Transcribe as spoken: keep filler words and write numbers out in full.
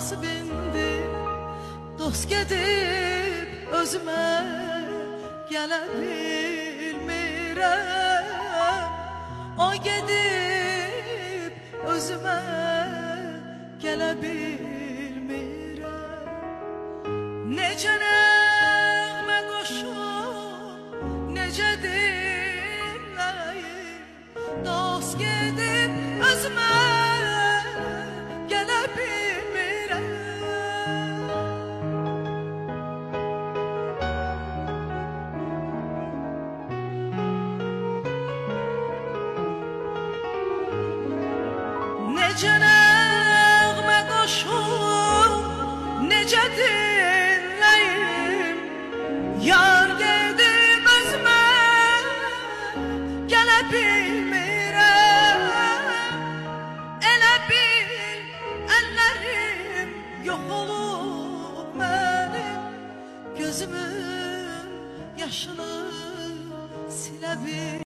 nasibindi dost gedib özümə gələ bilmirəm. O gedib özümə gələ bilmirəm. Necə nəğmə qoşub, necə dinləyim, dost gedib özümə gələ bilmirəm. Necə nəğmə qoşub, necə dinləyim, yar gedib özümə gələ bilmirəm. Elə bil əllərim yox olub mənim, gözümün yaşını silə bilmirəm.